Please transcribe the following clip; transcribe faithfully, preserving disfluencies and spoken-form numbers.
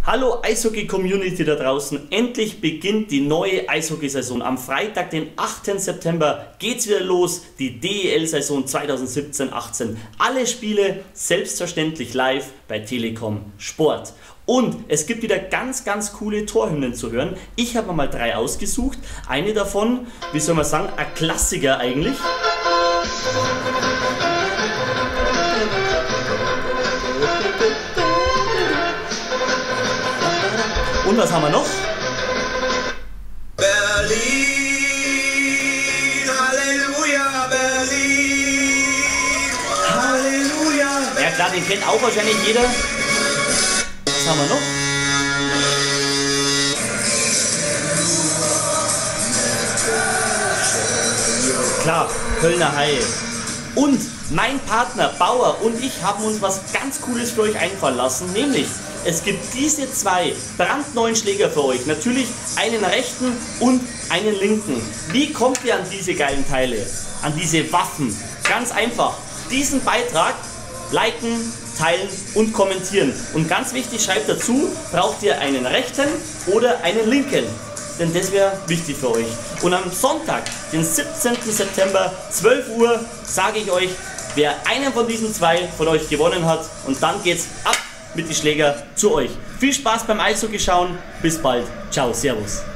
Hallo Eishockey-Community da draußen, endlich beginnt die neue Eishockey-Saison. Am Freitag, den achten September, geht's wieder los, die D E L-Saison zweitausendsiebzehn achtzehn. Alle Spiele selbstverständlich live bei Telekom Sport. Und es gibt wieder ganz, ganz coole Torhymnen zu hören. Ich habe mir mal drei ausgesucht. Eine davon, wie soll man sagen, ein Klassiker eigentlich. Und was haben wir noch? Berlin, Halleluja, Berlin, Halleluja. Ja klar, den kennt auch wahrscheinlich jeder. Was haben wir noch? Klar, Kölner Haie. Und mein Partner Bauer und ich haben uns was ganz Cooles für euch einfallen lassen, nämlich es gibt diese zwei brandneuen Schläger für euch. Natürlich einen rechten und einen linken. Wie kommt ihr an diese geilen Teile? An diese Waffen? Ganz einfach. Diesen Beitrag liken, teilen und kommentieren. Und ganz wichtig, schreibt dazu, braucht ihr einen rechten oder einen linken? Denn das wäre wichtig für euch. Und am Sonntag, den siebzehnten September, zwölf Uhr, sage ich euch, wer einen von diesen zwei von euch gewonnen hat. Und dann geht's ab mit die Schläger zu euch. Viel Spaß beim Eishockey schauen. Bis bald. Ciao, servus.